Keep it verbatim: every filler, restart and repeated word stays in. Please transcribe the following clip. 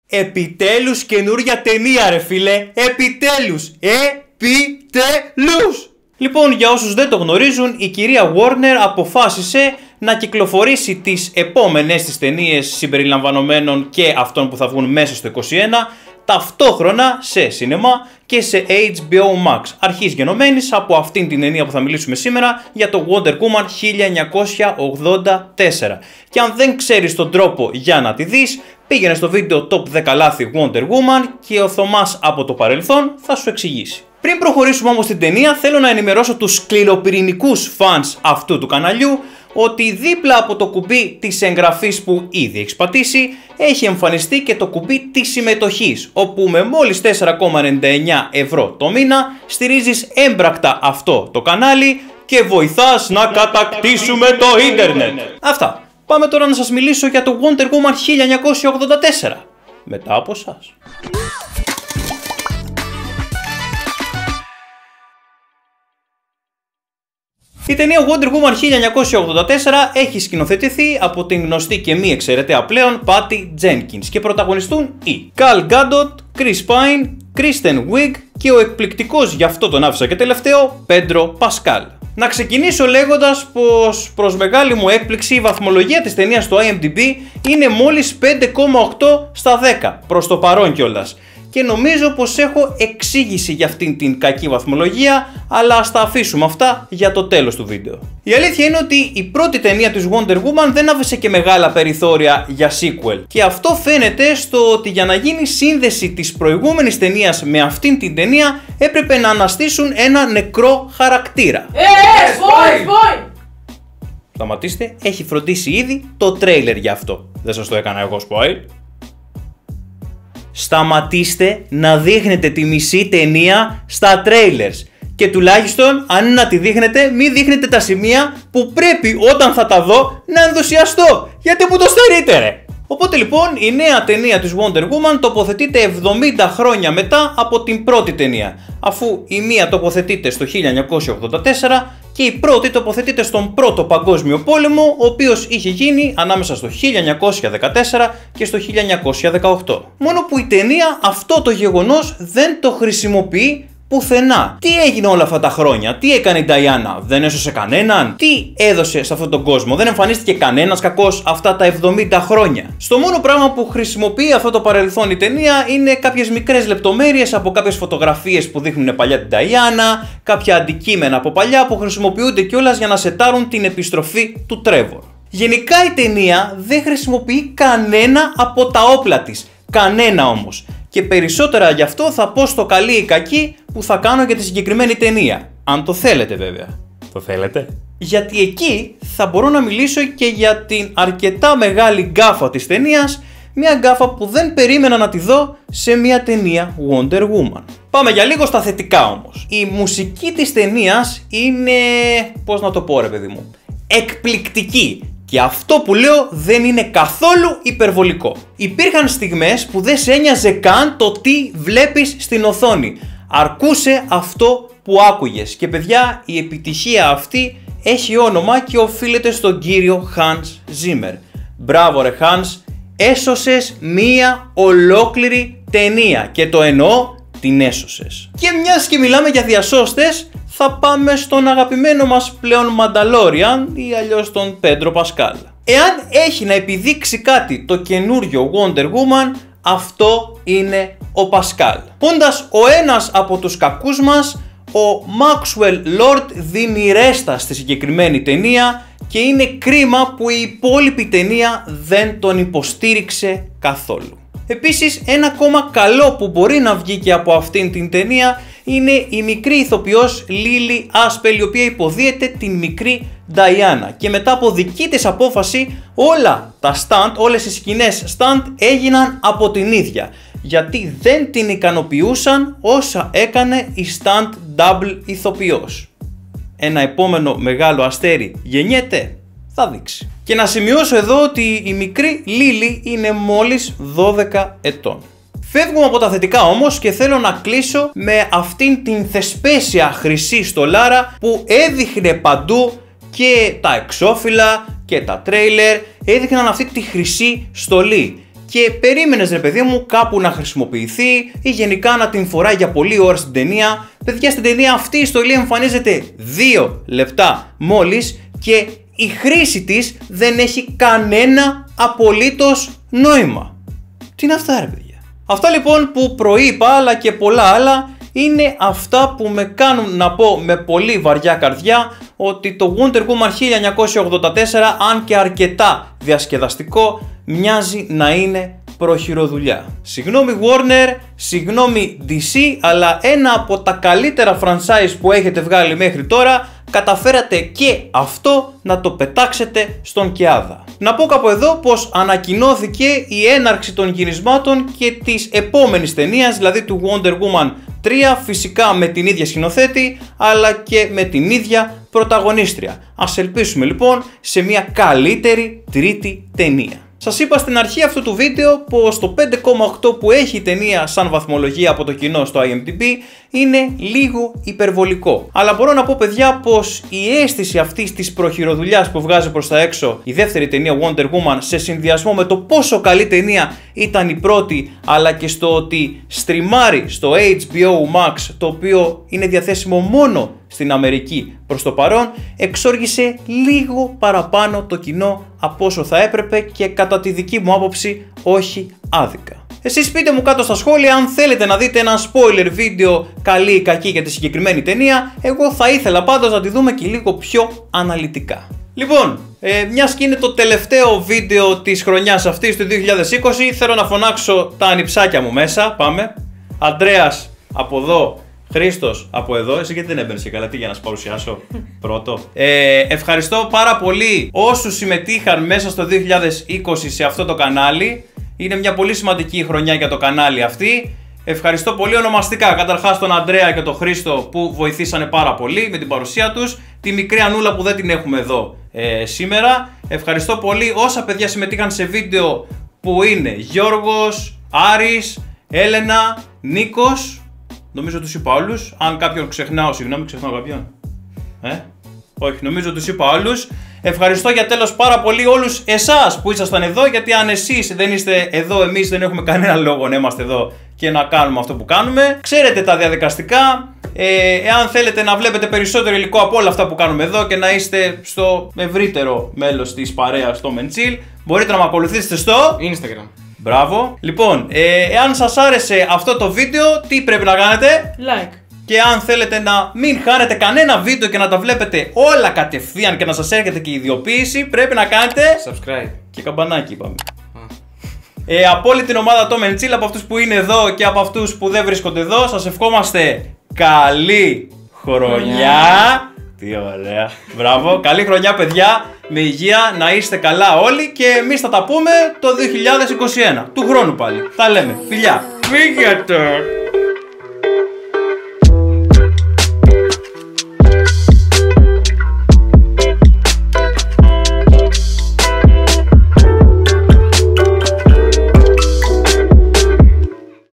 Επιτέλους καινούρια ταινία ρε φίλε. Επιτέλους. Επιτέλους. Λοιπόν, για όσους δεν το γνωρίζουν, η κυρία Warner αποφάσισε να κυκλοφορήσει τις επόμενες της ταινίες συμπεριλαμβανομένων και αυτών που θα βγουν μέσα στο είκοσι ένα ταυτόχρονα σε σινεμά και σε έιτς μπι ο Max, αρχής γενομένης από αυτήν την ταινία που θα μιλήσουμε σήμερα για το Wonder Woman χίλια εννιακόσια ογδόντα τέσσερα. Και αν δεν ξέρεις τον τρόπο για να τη δεις, πήγαινε στο βίντεο Top δέκα λάθη Wonder Woman και ο Θωμάς από το παρελθόν θα σου εξηγήσει. Πριν προχωρήσουμε όμως στην ταινία, θέλω να ενημερώσω τους σκληροπυρηνικούς fans αυτού του καναλιού ότι δίπλα από το κουμπί της εγγραφής που ήδη έχεις πατήσει έχει εμφανιστεί και το κουμπί της συμμετοχής, όπου με μόλις τέσσερα κόμμα ενενήντα εννέα ευρώ το μήνα στηρίζεις έμπρακτα αυτό το κανάλι και βοηθάς να κατακτήσουμε το ίντερνετ. Αυτά. Πάμε τώρα να σας μιλήσω για το Wonder Woman χίλια εννιακόσια ογδόντα τέσσερα. Μετά από εσάς. Η ταινία Wonder Woman χίλια εννιακόσια ογδόντα τέσσερα έχει σκηνοθετηθεί από την γνωστή και μη εξαιρεταία πλέον Patty Jenkins και πρωταγωνιστούν οι Gal Gadot, Chris Pine, Kristen Wiig και ο εκπληκτικός, γι' αυτό τον άφησα και τελευταίο, Pedro Pascal. Να ξεκινήσω λέγοντας πως προς μεγάλη μου έκπληξη η βαθμολογία της ταινίας στο άι εμ ντι μπι είναι μόλις πέντε κόμμα οκτώ στα δέκα προς το παρόν κιόλας. Και νομίζω πως έχω εξήγηση για αυτήν την κακή βαθμολογία, αλλά ας τα αφήσουμε αυτά για το τέλος του βίντεο. Η αλήθεια είναι ότι η πρώτη ταινία της Wonder Woman δεν άφησε και μεγάλα περιθώρια για sequel. Και αυτό φαίνεται στο ότι για να γίνει σύνδεση της προηγούμενης ταινίας με αυτήν την ταινία έπρεπε να αναστήσουν ένα νεκρό χαρακτήρα. Ε, ε, spoil, spoil! Σταματήστε, έχει φροντίσει ήδη το τρέιλερ για αυτό. Δεν σας το έκανα εγώ spoil. Σταματήστε να δείχνετε τη μισή ταινία στα trailers. Και τουλάχιστον, αν είναι να τη δείχνετε, μην δείχνετε τα σημεία που πρέπει όταν θα τα δω να ενθουσιαστώ. Γιατί μου το στερείτε ρε. Οπότε λοιπόν η νέα ταινία της Wonder Woman τοποθετείται εβδομήντα χρόνια μετά από την πρώτη ταινία, αφού η μία τοποθετείται στο χίλια εννιακόσια ογδόντα τέσσερα και η πρώτη τοποθετείται στον Πρώτο Παγκόσμιο Πόλεμο, ο οποίος είχε γίνει ανάμεσα στο χίλια εννιακόσια δεκατέσσερα και στο χίλια εννιακόσια δεκαοκτώ. Μόνο που η ταινία αυτό το γεγονός δεν το χρησιμοποιεί πουθενά. Τι έγινε όλα αυτά τα χρόνια, τι έκανε η Νταϊάννα, δεν έσωσε κανέναν, τι έδωσε σε αυτόν τον κόσμο, δεν εμφανίστηκε κανένας κακός αυτά τα εβδομήντα χρόνια. Στο μόνο πράγμα που χρησιμοποιεί αυτό το παρελθόν η ταινία είναι κάποιες μικρές λεπτομέρειες από κάποιες φωτογραφίες που δείχνουν παλιά την Νταϊάννα, κάποια αντικείμενα από παλιά που χρησιμοποιούνται κιόλας για να σετάρουν την επιστροφή του Τρέβορ. Γενικά η ταινία δεν χρησιμοποιεί κανένα από τα όπλα της, κανένα όμως. Και περισσότερα γι' αυτό θα πω στο καλή ή κακή που θα κάνω για τη συγκεκριμένη ταινία. Αν το θέλετε βέβαια. Το θέλετε? Γιατί εκεί θα μπορώ να μιλήσω και για την αρκετά μεγάλη γκάφα της ταινίας, μια γκάφα που δεν περίμενα να τη δω σε μια ταινία Wonder Woman. Πάμε για λίγο στα θετικά όμως. Η μουσική της ταινίας είναι, πώς να το πω ρε παιδί μου, εκπληκτική. Και αυτό που λέω δεν είναι καθόλου υπερβολικό. Υπήρχαν στιγμές που δεν σε ένοιαζε καν το τι βλέπεις στην οθόνη. Αρκούσε αυτό που άκουγες. Και παιδιά, η επιτυχία αυτή έχει όνομα και οφείλεται στον κύριο Hans Zimmer. Μπράβο ρε Hans, έσωσες μία ολόκληρη ταινία. Και το εννοώ, την έσωσες. Και μιας και μιλάμε για διασώστες, θα πάμε στον αγαπημένο μας πλέον Mandalorian ή αλλιώς τον Pedro Pascal. Εάν έχει να επιδείξει κάτι το καινούριο Wonder Woman, αυτό είναι ο Pascal. Όντας ο ένας από τους κακούς μας, ο Maxwell Lord δίνει ρέστα στη συγκεκριμένη ταινία και είναι κρίμα που η υπόλοιπη ταινία δεν τον υποστήριξε καθόλου. Επίσης, ένα ακόμα καλό που μπορεί να βγει και από αυτήν την ταινία είναι η μικρή ηθοποιός Lily Aspel, η οποία υποδίεται την μικρή Diana. Και μετά από δική της απόφαση, όλα τα stunt, όλες οι σκηνές stunt έγιναν από την ίδια. Γιατί δεν την ικανοποιούσαν όσα έκανε η stunt double ηθοποιός. Ένα επόμενο μεγάλο αστέρι γεννιέται, θα δείξει. Και να σημειώσω εδώ ότι η μικρή Lily είναι μόλις δώδεκα ετών. Φεύγουμε από τα θετικά όμως και θέλω να κλείσω με αυτήν την θεσπέσια χρυσή στολάρα που έδειχνε παντού, και τα εξώφυλλα και τα τρέιλερ έδειχναν αυτή τη χρυσή στολή. και περίμενες ρε παιδί μου κάπου να χρησιμοποιηθεί ή γενικά να την φοράει για πολλή ώρα στην ταινία. Παιδιά, στην ταινία αυτή η στολή εμφανίζεται δύο λεπτά μόλις και η χρήση της δεν έχει κανένα απολύτως νόημα. Τι είναι αυτά ρε παιδιά? Αυτά λοιπόν που προείπα αλλά και πολλά άλλα είναι αυτά που με κάνουν να πω με πολύ βαριά καρδιά ότι το Wonder Woman χίλια εννιακόσια ογδόντα τέσσερα, αν και αρκετά διασκεδαστικό, μοιάζει να είναι προχειροδουλειά. Συγγνώμη Warner, συγγνώμη ντι σι, αλλά ένα από τα καλύτερα franchise που έχετε βγάλει μέχρι τώρα, καταφέρατε και αυτό να το πετάξετε στον Κεάδα. Να πω κάπου εδώ πως ανακοινώθηκε η έναρξη των γυρισμάτων και της επόμενης ταινίας, δηλαδή του Wonder Woman τρία, φυσικά με την ίδια σκηνοθέτη αλλά και με την ίδια πρωταγωνίστρια. Ας ελπίσουμε λοιπόν σε μια καλύτερη τρίτη ταινία. Σας είπα στην αρχή αυτού του βίντεο πως το πέντε κόμμα οκτώ που έχει η ταινία σαν βαθμολογία από το κοινό στο άι εμ ντι μπι είναι λίγο υπερβολικό. Αλλά μπορώ να πω παιδιά πως η αίσθηση αυτής της προχειροδουλειάς που βγάζει προς τα έξω η δεύτερη ταινία Wonder Woman, σε συνδυασμό με το πόσο καλή ταινία ήταν η πρώτη, αλλά και στο ότι στριμάρει στο έιτς μπι ο Max, το οποίο είναι διαθέσιμο μόνο στην Αμερική προς το παρόν, εξόργησε λίγο παραπάνω το κοινό από όσο θα έπρεπε και κατά τη δική μου άποψη όχι άδικα. Εσείς πείτε μου κάτω στα σχόλια αν θέλετε να δείτε ένα spoiler βίντεο καλή ή κακή για τη συγκεκριμένη ταινία. Εγώ θα ήθελα πάντως να τη δούμε και λίγο πιο αναλυτικά. Λοιπόν, ε, μιας και είναι το τελευταίο βίντεο της χρονιάς αυτής του δύο χιλιάδες είκοσι, θέλω να φωνάξω τα ανιψάκια μου μέσα. Πάμε. Αντρέας από εδώ, Χρήστος από εδώ. Εσύ γιατί δεν έμπαινες και καλά, τι για να σας παρουσιάσω πρώτο? Ε, ευχαριστώ πάρα πολύ όσους συμμετείχαν μέσα στο δύο χιλιάδες είκοσι σε αυτό το κανάλι. Είναι μια πολύ σημαντική χρονιά για το κανάλι αυτή. Ευχαριστώ πολύ ονομαστικά καταρχάς τον Αντρέα και τον Χρήστο που βοηθήσανε πάρα πολύ με την παρουσία τους. Τη μικρή Ανούλα που δεν την έχουμε εδώ ε, σήμερα. Ευχαριστώ πολύ όσα παιδιά συμμετείχαν σε βίντεο που είναι Γιώργος, Άρης, Έλενα, Νίκος. Νομίζω τους είπα όλους. Αν κάποιον ξεχνάω, συγγνώμη, ξεχνάω κάποιον. Ε? Όχι, νομίζω τους είπα όλους. Ευχαριστώ για τέλος πάρα πολύ όλους εσάς που ήσασταν εδώ, γιατί αν εσείς δεν είστε εδώ, εμείς δεν έχουμε κανένα λόγο να είμαστε εδώ και να κάνουμε αυτό που κάνουμε. Ξέρετε τα διαδικαστικά. Ε, εάν θέλετε να βλέπετε περισσότερο υλικό από όλα αυτά που κάνουμε εδώ και να είστε στο ευρύτερο μέλος της παρέας στο Menchill, μπορείτε να με ακολουθήσετε στο Instagram. Μπράβο. Λοιπόν, ε, εάν σας άρεσε αυτό το βίντεο, τι πρέπει να κάνετε? Like. Και αν θέλετε να μην χάνετε κανένα βίντεο και να τα βλέπετε όλα κατευθείαν και να σας έρχεται και η ειδοποίηση, πρέπει να κάνετε Subscribe. και καμπανάκι είπαμε. Ε, από όλη την ομάδα το Menchill, από αυτούς που είναι εδώ και από αυτούς που δεν βρίσκονται εδώ, σας ευχόμαστε καλή χρονιά. Τι ωραία. Μπράβο. Καλή χρονιά παιδιά. Με υγεία, να είστε καλά όλοι και εμείς θα τα πούμε το δύο χιλιάδες είκοσι ένα. Του χρόνου πάλι. Τα λέμε. Φιλιά. Φύγετε.